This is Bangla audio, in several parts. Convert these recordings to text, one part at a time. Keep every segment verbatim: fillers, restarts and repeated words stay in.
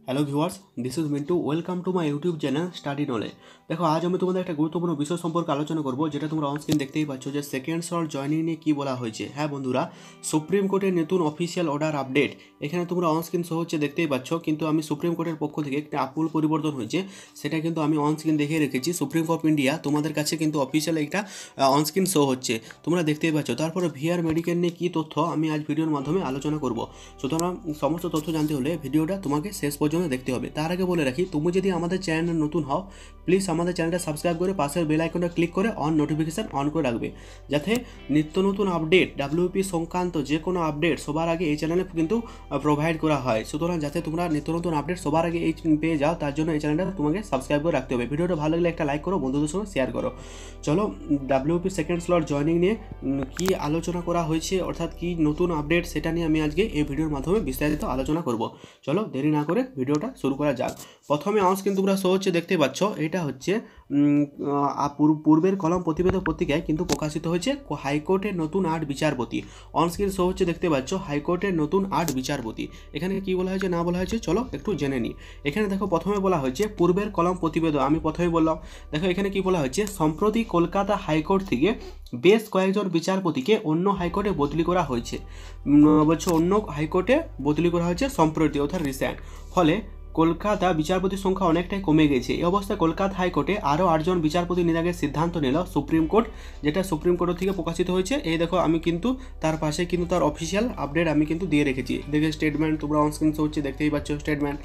Hello viewers, this is Mintu. Welcome to my YouTube channel study knowledge. দেখো, আজ আমি তোমাদের একটা গুরুত্বপূর্ণ বিষয় সম্পর্কে আলোচনা করব, যেটা তোমরা অন স্ক্রিন দেখতেই পাচ্ছ যে সেকেন্ড স্লট জয়নিং নিয়ে কী বলা হয়েছে। হ্যাঁ বন্ধুরা, সুপ্রিম কোর্টের নতুন অফিসিয়াল অর্ডার আপডেট এখানে তোমরা অন স্ক্রিন শো হচ্ছে দেখতেই পাচ্ছ, কিন্তু আমি সুপ্রিম কোর্টের পক্ষ থেকে একটা আমূল পরিবর্তন হয়েছে সেটা কিন্তু আমি অন স্ক্রিন দেখিয়ে রেখেছি। সুপ্রিম কোর্ট অফ ইন্ডিয়া তোমাদের কাছে কিন্তু অফিসিয়াল একটা অন স্ক্রিন শো হচ্ছে, তোমরা দেখতেই পাচ্ছ। তারপরে ভিআর মেডিকেল নিয়ে কী তথ্য আমি আজ ভিডিওর মাধ্যমে আলোচনা করব। সুতরাং সমস্ত তথ্য জানতে হলে ভিডিওটা তোমাকে শেষ পর্যন্ত দেখতে হবে। তার আগে বলে রাখি, তুমি যদি আমাদের চ্যানেল নতুন হও, প্লিজ আমাদের চ্যানেলটা সাবস্ক্রাইব করে পাশের বেল আইকনটা ক্লিক করে অন নোটিফিকেশান অন করে রাখবে, যাতে নিত্য নতুন আপডেট ডাব্লিউপি সংক্রান্ত যে কোনো আপডেট সবার আগে এই চ্যানেলে কিন্তু প্রোভাইড করা হয়। সুতরাং যাতে তোমরা নিত্য নতুন আপডেট সবার আগে এই পেয়ে যাও, তার জন্য এই চ্যানেলটা তোমাকে সাবস্ক্রাইব করে রাখতে হবে। ভিডিওটা ভালো লাগলে একটা লাইক করো, বন্ধুদের সঙ্গে শেয়ার করো। চলো, ডাব্লিউপি সেকেন্ড স্লট জয়নিং নিয়ে কী আলোচনা করা হয়েছে, অর্থাৎ কী নতুন আপডেট, সেটা নিয়ে আমি আজকে এই ভিডিওর মাধ্যমে বিস্তারিত আলোচনা করব। চলো, দেরি না করে ভিডিওটা শুরু করা যাক। প্রথমে অন স্ক্রিন তোমরা শো হচ্ছে দেখতে পাচ্ছ, এটা হচ্ছে পূর্বের কলম প্রতিবেদক পত্রিকায় কিন্তু প্রকাশিত হয়েছে হাইকোর্টের নতুন আট বিচারপতি। অন স্ক্রিন শো হচ্ছে দেখতে পাচ্ছ হাইকোর্টের নতুন আট বিচারপতি। এখানে কি বলা হয়েছে না বলা হয়েছে চলো একটু জেনে নিই। এখানে দেখো, প্রথমে বলা হয়েছে পূর্বের কলম প্রতিবেদক, আমি প্রথমে বললাম। দেখো এখানে কি বলা হয়েছে, সম্প্রতি কলকাতা হাইকোর্ট থেকে বেশ কয়েকজন বিচারপতিকে অন্য হাইকোর্টে বদলি করা হয়েছে। বলছে অন্য হাইকোর্টে বদলি করা হয়েছে সম্প্রতি, অর্থাৎ রিসেন্ট। ফলে কলকাতা বিচারপতির সংখ্যা অনেকটাই কমে গেছে। এই অবস্থায় কলকাতা হাইকোর্টে আরও আটজন বিচারপতি নিয়োগের সিদ্ধান্ত নিল সুপ্রিম কোর্ট, যেটা সুপ্রিম কোর্ট থেকে প্রকাশিত হয়েছে। এই দেখো, আমি কিন্তু তার পাশে কিন্তু তার অফিসিয়াল আপডেট আমি কিন্তু দিয়ে রেখেছি। দেখে স্টেটমেন্ট তোমরা অন স্ক্রিন হচ্ছে দেখতেই পাচ্ছ স্টেটমেন্ট।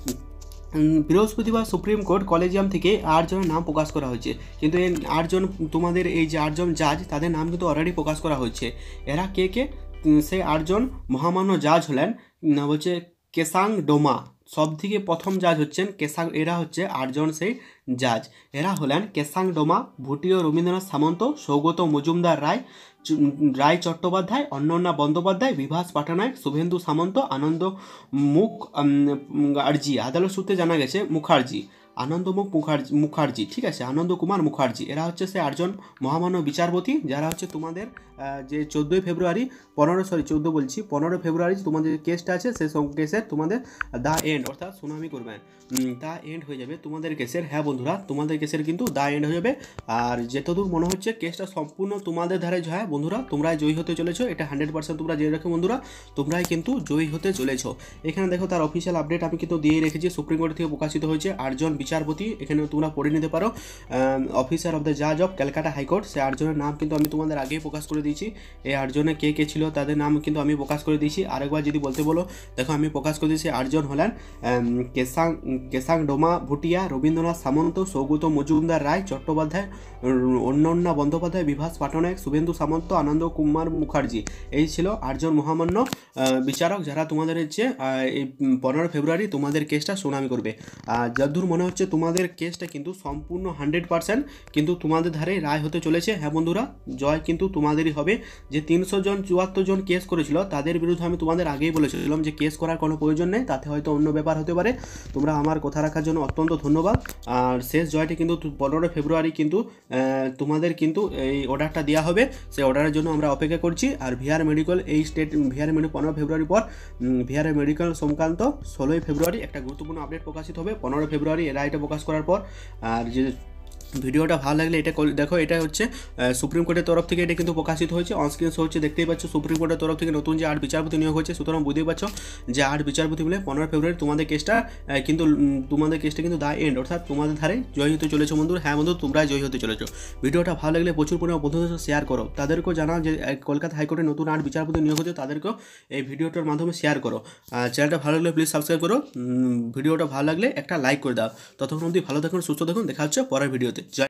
বৃহস্পতিবার সুপ্রিম কোর্ট কলেজিয়াম থেকে আটজনের নাম প্রকাশ করা হয়েছে, কিন্তু এই আটজন তোমাদের এই যে আটজন জাজ, তাদের নাম কিন্তু অলরেডি প্রকাশ করা হয়েছে। এরা কে কে? সেই আটজন মহামান্য জাজ হলেন, বলছে কেসাং ডোমা। সব থেকে প্রথম জাজ হচ্ছেন কেসাং, এরা হচ্ছে আটজন সেই জাজ। এরা হলেন কেসাং ডোমা, ভুটিও রবীন্দ্রনাথ সামন্ত, সৌগত মজুমদার রায়, রায় চট্টোপাধ্যায়, অন্নন্যা বন্দ্যোপাধ্যায়, বিভাস পাটনায়ক, শুভেন্দু সামন্ত, আনন্দ মুখার্জি। আদালত সূত্রে জানা গেছে মুখার্জি, আনন্দমুখ মুখার্জি মুখার্জি ঠিক আছে, আনন্দ কুমার মুখার্জি। এরা হচ্ছে সে আটজন মহামান্য বিচারপতি, যারা হচ্ছে তোমাদের যে চোদ্দোই ফেব্রুয়ারি পনেরো সরি চোদ্দো বলছি পনেরো ফেব্রুয়ারি তোমাদের কেসটা আছে, সে সব কেসের তোমাদের দা এন্ড, অর্থাৎ শুনানি করবেন, দা এন্ড হয়ে যাবে তোমাদের কেসের। হ্যাঁ বন্ধুরা, তোমাদের কেসের কিন্তু দা এন্ড হয়ে যাবে। আর যতদূর মনে হচ্ছে কেসটা সম্পূর্ণ তোমাদের ধারে। হ্যাঁ বন্ধুরা, তোমরাই জয়ী হতে চলেছো, এটা হান্ড্রেড পার্সেন্ট তোমরা জেনে রাখো বন্ধুরা, তোমরাই কিন্তু জয়ী হতে চলেছো। এখানে দেখো তার অফিসিয়াল আপডেট আমি কিন্তু দিয়ে রেখেছি, সুপ্রিম কোর্ট থেকে প্রকাশিত হয়েছে আটজন বিচারপতি। এখানে তোমরা পড়ে নিতে পারো, অফিসার অফ দ্য জাজ অফ ক্যালকাটা হাইকোর্ট। সে আটজনের নাম কিন্তু আমি তোমাদের আগেই প্রকাশ করে দিয়েছি। এই আটজনে কে কে ছিল তাদের নাম কিন্তু আমি প্রকাশ করে দিয়েছি। আরেকবার যদি বলতে বলো, দেখো আমি প্রকাশ করে দিয়েছি। আটজন হলেন কেসাং কেসাং ডোমা ভুটিয়া, রবীন্দ্রনাথ সামন্ত, সৌগত মজুমদার রায় চট্টোপাধ্যায়, অন্নন্যা বন্দ্যোপাধ্যায়, বিভাস পাটনায়ক, শুভেন্দু সামন্ত, আনন্দ কুমার মুখার্জি। এই ছিল আটজন মহামান্য বিচারক, যারা তোমাদের হচ্ছে এই পনেরো ফেব্রুয়ারি তোমাদের কেসটা শুনানি করবে। আর যতদূর মনে হচ্ছে তোমাদের কেসটা কিন্তু সম্পূর্ণ হান্ড্রেড পার্সেন্ট কিন্তু তোমাদের ধারে রায় হতে চলেছে। হ্যাঁ বন্ধুরা, জয় কিন্তু তোমাদেরই হবে। যে তিনশো জন চুয়াত্তর জন কেস করেছিল, তাদের বিরুদ্ধে আমি তোমাদের আগেই বলেছিলাম যে কেস করার কোনো প্রয়োজন নেই, তাতে হয়তো অন্য ব্যাপার হতে পারে। তোমরা আমার কথা রাখার জন্য অত্যন্ত ধন্যবাদ। আর শেষ জয়টি কিন্তু পনেরো ফেব্রুয়ারি কিন্তু তোমাদের কিন্তু এই অর্ডারটা দেওয়া হবে, সেই অর্ডারের জন্য আমরা অপেক্ষা করছি। আর ভিআর মেডিকেল এই স্টেট ভিআর মেডিকেল পনেরো ফেব্রুয়ারি পর ভিআর মেডিকেল সংক্রান্ত ষোলোই ফেব্রুয়ারি একটা গুরুত্বপূর্ণ আপডেট প্রকাশিত হবে পনেরো ফেব্রুয়ারি এরা এটা প্রকাশ করার পর। আর যে ভিডিওটা ভালো লাগলে এটা দেখো, এটা হচ্ছে সুপ্রিম কোর্টের তরফ থেকে এটা কিন্তু প্রকাশিত হয়েছে। অনস্ক্রিন শো হচ্ছে দেখতেই পাচ্ছ, সুপ্রিম কোর্টের তরফ থেকে নতুন যে আট বিচারপতি নিয়োগ হয়েছে। সুতরাং বুঝতেই পারছো যে আট বিচারপতি বলে পনেরো ফেব্রুয়ারি তোমাদের কেসটা কিন্তু তোমাদের কেসটা কিন্তু দা এন্ড, অর্থাৎ তোমাদের ধারে জয়ী হতে চলেছো বন্ধু। হ্যাঁ বন্ধু, তোমরাই জয়ী হতে চলেছো। ভিডিওটা ভালো লাগলে প্রচুর পরিমাণে বন্ধুদের সাথে শেয়ার করো, তাদেরকেও জানাও যে কলকাতা হাইকোর্টের নতুন আট বিচারপতি নিয়োগ হচ্ছে, তাদেরকেও এই ভিডিওটার মাধ্যমে শেয়ার করো। চ্যানেলটা ভালো লাগলে প্লিজ সাবস্ক্রাইব করো, ভিডিওটা ভালো লাগলে একটা লাইক করে দাও। ততক্ষণ অবধি ভালো থাকুন, সুস্থ থাকুন, দেখা হচ্ছে পরের ভিডিওতে। জয়।